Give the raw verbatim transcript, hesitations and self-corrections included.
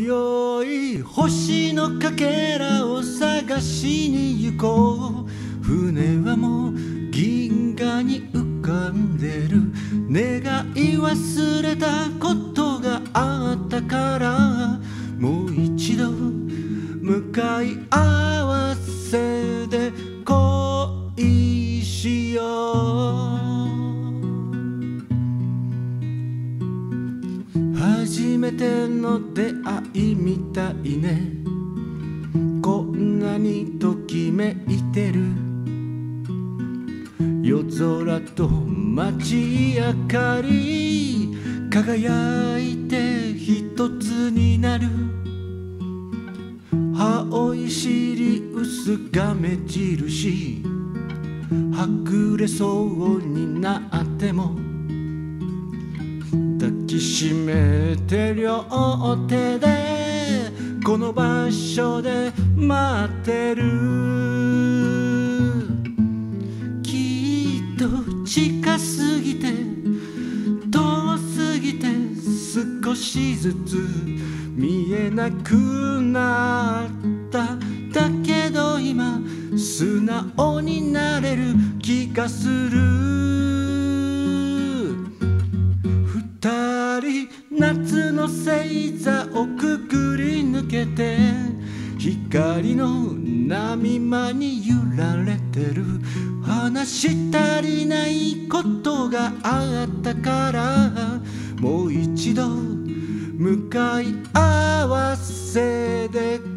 今宵星のかけらを探しに行こう。船はもう銀河に浮かんでる。願い忘れたことがあったから、もう一度向かい合わせで恋しよう。初めての出会いみたいね。こんなにときめいてる。夜空と街明かり輝いて一つになる。青いシリウスが目印、はぐれそうになっても抱きしめて両手でこの場所で待ってる。きっと近すぎて遠すぎて少しずつ見えなくなった。だけど今素直になれる気がする。二人夏の星座をくぐり抜けて光の波間に揺られてる。話し足りないことがあったからもう一度向かい合わせで